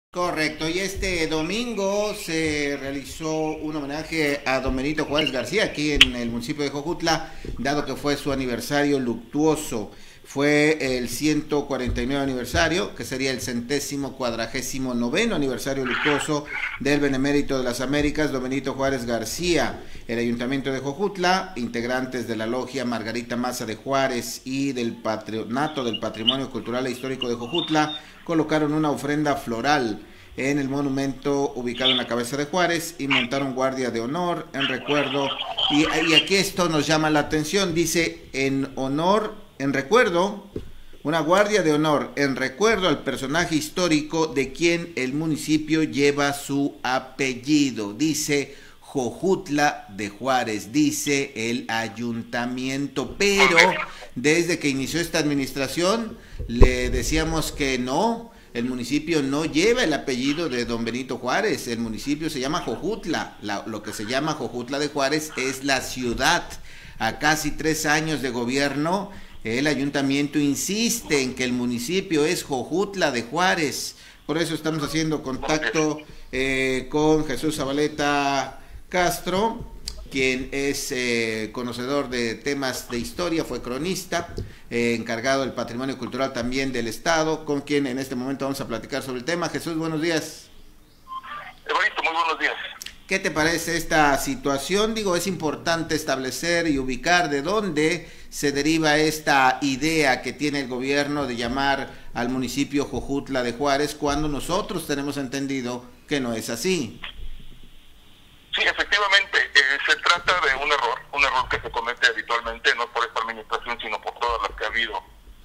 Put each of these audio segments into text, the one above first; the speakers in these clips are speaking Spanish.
Correcto, y este domingo se realizó un homenaje a don Benito Juárez García aquí en el municipio de Jojutla, dado que fue su aniversario luctuoso. Fue el 149 aniversario, que sería el 149º aniversario luctuoso del Benemérito de las Américas, don Benito Juárez García. El Ayuntamiento de Jojutla, integrantes de la logia Margarita Maza de Juárez y del Patronato del Patrimonio Cultural e Histórico de Jojutla, colocaron una ofrenda floral en el monumento ubicado en la cabeza de Juárez y montaron guardia de honor en recuerdo. Y aquí esto nos llama la atención, dice en honor, en recuerdo, una guardia de honor en recuerdo al personaje histórico de quien el municipio lleva su apellido. Dice Jojutla de Juárez, dice el ayuntamiento, pero desde que inició esta administración le decíamos que no, el municipio no lleva el apellido de don Benito Juárez, el municipio se llama Jojutla, lo que se llama Jojutla de Juárez es la ciudad. A casi 3 años de gobierno, el ayuntamiento insiste en que el municipio es Jojutla de Juárez. Por eso estamos haciendo contacto con Jesús Zabaleta Castro, quien es conocedor de temas de historia, fue cronista, encargado del patrimonio cultural también del Estado, con quien en este momento vamos a platicar sobre el tema. Jesús, buenos días. Evaristo, muy buenos días. ¿Qué te parece esta situación? Digo, es importante establecer y ubicar de dónde se deriva esta idea que tiene el gobierno de llamar al municipio Jojutla de Juárez, cuando nosotros tenemos entendido que no es así. Sí, efectivamente, se trata de un error que se comete habitualmente, no por esta administración, sino por todas las que ha habido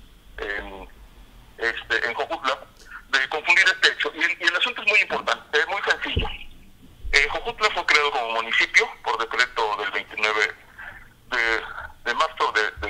en Jojutla, de confundir este hecho. Y el asunto es muy importante, es muy sencillo. Jojutla fue creado como municipio por decreto del 29 de marzo de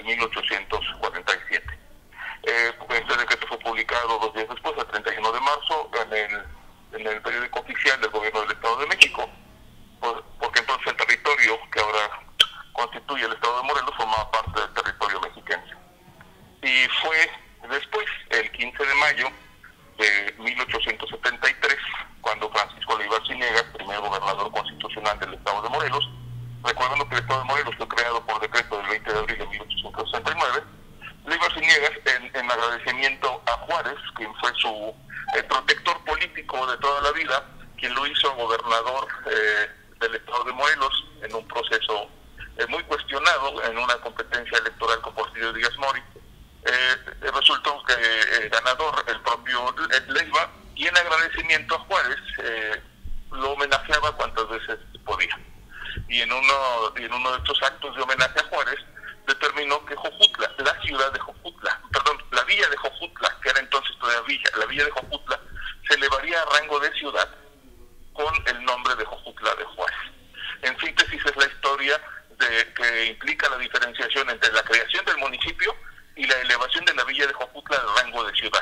1847. Este decreto fue publicado 2 días después, el 31 de marzo, en el periódico oficial del gobierno del Estado de México, porque entonces el territorio que ahora constituye el Estado de Morelos formaba parte del territorio mexiquense. Y fue después, el 15 de mayo de 1873, cuando Francisco Leiva Arciniegas, primer gobernador constitucional del Estado de Morelos, recordando que el Estado de Morelos fue creado por decreto del 20 de abril de 1869, Leiva Arciniegas, en agradecimiento a Juárez, quien fue su protector político de toda la vida, quien lo hizo gobernador del Estado de Morelos en un proceso muy cuestionado, en una competencia electoral con Porfirio Díaz Mori. Resultó que ganador el propio Leiva, y en agradecimiento a Juárez lo homenajeaba cuantas veces podía. Y en uno de estos actos de homenaje a Juárez determinó que Jojutla, la ciudad de Jojutla, perdón, la villa de Jojutla, que era entonces todavía la villa de Jojutla, se elevaría a rango de ciudad con el nombre de Jojutla de Juárez. En síntesis, es la historia que implica la diferenciación entre la creación del municipio y la elevación de la villa de Jojutla al rango de ciudad.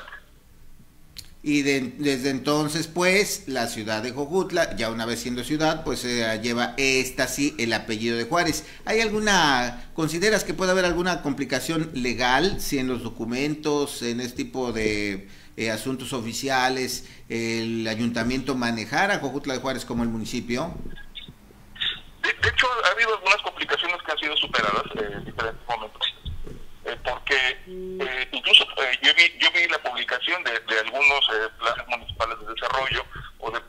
Y desde entonces, pues, la ciudad de Jojutla, ya una vez siendo ciudad, pues lleva sí el apellido de Juárez. ¿Consideras que puede haber alguna complicación legal si en los documentos, en este tipo de asuntos oficiales, el ayuntamiento manejara Jojutla de Juárez como el municipio? De hecho, ha habido algunas complicaciones que han sido superadas en diferentes momentos. Porque incluso yo vi la publicación de algunos planes municipales de desarrollo o de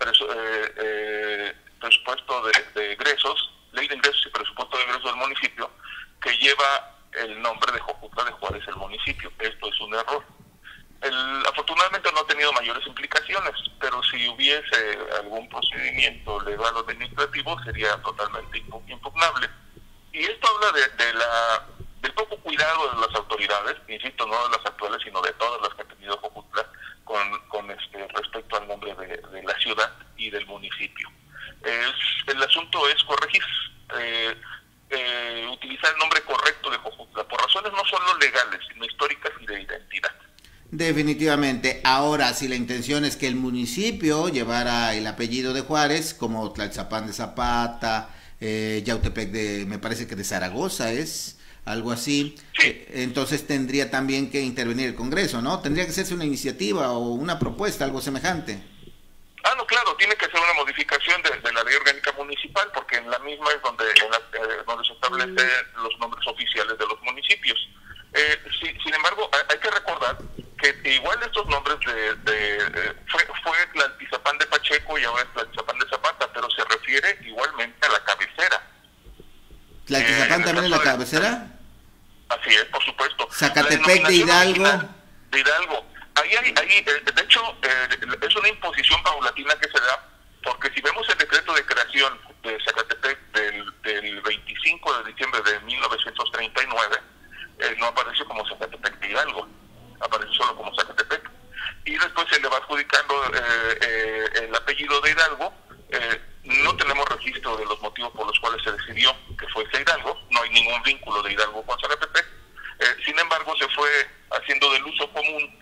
presupuesto de egresos, ley de ingresos y presupuesto de egresos del municipio, que lleva el nombre de Jojutla de Juárez el municipio. Esto es un error. Afortunadamente no ha tenido mayores implicaciones, pero si hubiese algún procedimiento legal o administrativo sería totalmente impugnable. Y esto habla del poco cuidado de las autoridades, insisto, no de las actuales, sino de todas las que ha tenido Jojutla con respecto al nombre de la ciudad y del municipio. El asunto es corregir, utilizar el nombre correcto de Jojutla, por razones no solo legales, sino históricas y de identidad. Definitivamente. Ahora, si la intención es que el municipio llevara el apellido de Juárez, como Tlaltzapán de Zapata, Yautepec me parece que de Zaragoza es, algo así, entonces tendría también que intervenir el Congreso, ¿no? Tendría que hacerse una iniciativa o una propuesta, algo semejante. claro, tiene que ser una modificación de la ley orgánica municipal, porque en la misma es donde se establecen los nombres oficiales de los municipios. Sin embargo, hay que recordar que igual estos nombres fue Tlaltizapán de Pacheco y ahora es Tlaltizapán de Zapata, pero se refiere igualmente a la cabecera. ¿Tlaltizapán también es la cabecera? Así es, por supuesto. Zacatepec de Hidalgo. De Hidalgo. De hecho, es una imposición paulatina que se da, porque si vemos el decreto de creación de Zacatepec del 25 de diciembre de 1939, no aparece como Zacatepec de Hidalgo, aparece solo como Zacatepec. Y después se le va adjudicando el apellido de Hidalgo. No tenemos registro de los motivos por los cuales se decidió que fuese Hidalgo, no hay ningún vínculo de Hidalgo con Zacatepec. Sin embargo, se fue haciendo del uso común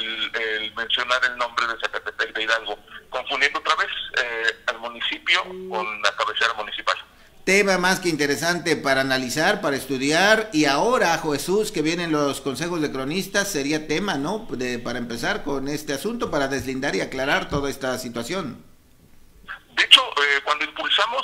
el mencionar el nombre de Zacatepec de Hidalgo, confundiendo otra vez al municipio con la cabecera municipal. Tema más que interesante para analizar, para estudiar, y ahora, Jesús, que vienen los consejos de cronistas, sería tema, ¿no?, para empezar con este asunto, para deslindar y aclarar toda esta situación. De hecho, cuando impulsamos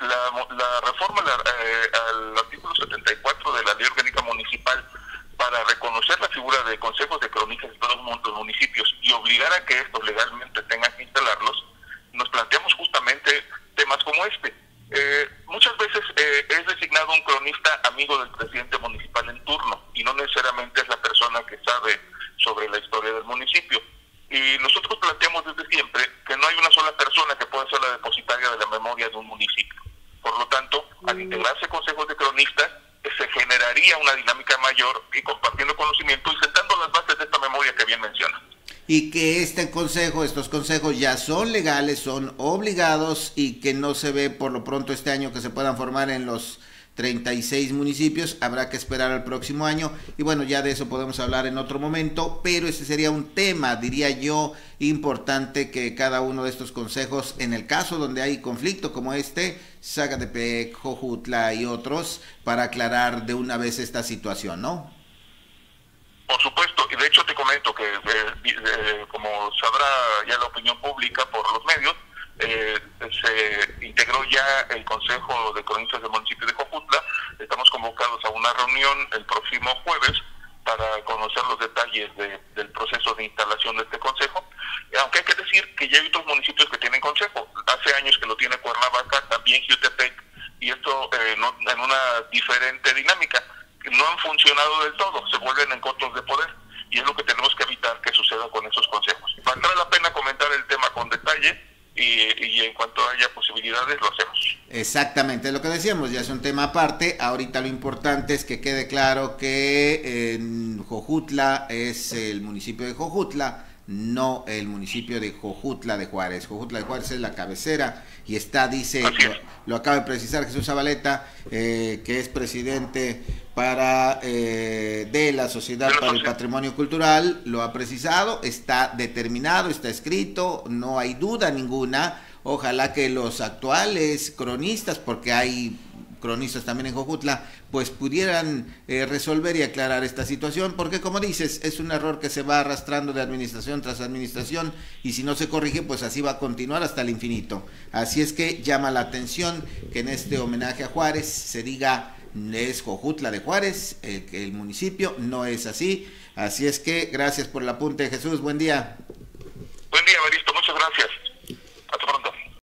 la reforma al artículo 74 de la Ley Orgánica Municipal para reconocer la figura de consejos de cronistas en todos los municipios y obligar a que estos legalmente tengan que instalarlos, nos planteamos justamente temas como este. Muchas veces es designado un cronista amigo del presidente municipal en turno y no necesariamente es la persona que sabe sobre la historia del municipio. Y nosotros planteamos desde siempre que no hay una sola persona que pueda ser la depositaria de la memoria de un municipio. Por lo tanto, al integrarse consejos de cronistas, se generaría una dinámica mayor y compartiendo conocimiento y sentando las bases de esta memoria que bien menciona. Y que estos consejos ya son legales, son obligados, y que no se ve por lo pronto este año que se puedan formar en los 36 municipios, habrá que esperar al próximo año, y bueno, ya de eso podemos hablar en otro momento, pero ese sería un tema, diría yo, importante, que cada uno de estos consejos, en el caso donde hay conflicto como este, Zacatepec, Jojutla y otros, para aclarar de una vez esta situación, ¿no? Por supuesto, y de hecho te comento que como sabrá ya la opinión pública por los medios, se integró ya el Consejo de Cronistas del municipio de Jojutla. Estamos convocados a una reunión el próximo jueves para conocer los detalles del proceso de instalación de este consejo, aunque hay que decir que ya hay otros municipios que tienen consejo. Hace años que lo tiene Cuernavaca, también Jiutepec, y esto en una diferente dinámica. No han funcionado del todo, se vuelven encontros de poder, y es lo que tenemos que evitar que suceda con esos consejos. Valdrá la pena comentar el tema con detalle, y en cuanto haya posibilidades lo hacemos. Exactamente, lo que decíamos, ya es un tema aparte. Ahorita lo importante es que quede claro que en Jojutla es el municipio de Jojutla, no el municipio de Jojutla de Juárez. Jojutla de Juárez es la cabecera y está, dice, lo acaba de precisar Jesús Zabaleta, que es presidente de la Sociedad para el Patrimonio Cultural, lo ha precisado, está determinado, está escrito, no hay duda ninguna. Ojalá que los actuales cronistas, porque hay cronistas también en Jojutla, pues pudieran resolver y aclarar esta situación, porque como dices, es un error que se va arrastrando de administración tras administración, y si no se corrige, pues así va a continuar hasta el infinito. Así es que llama la atención que en este homenaje a Juárez se diga es Jojutla de Juárez, el municipio, no es así. Así es que gracias por el apunte, Jesús, buen día. Buen día, Evaristo, muchas gracias.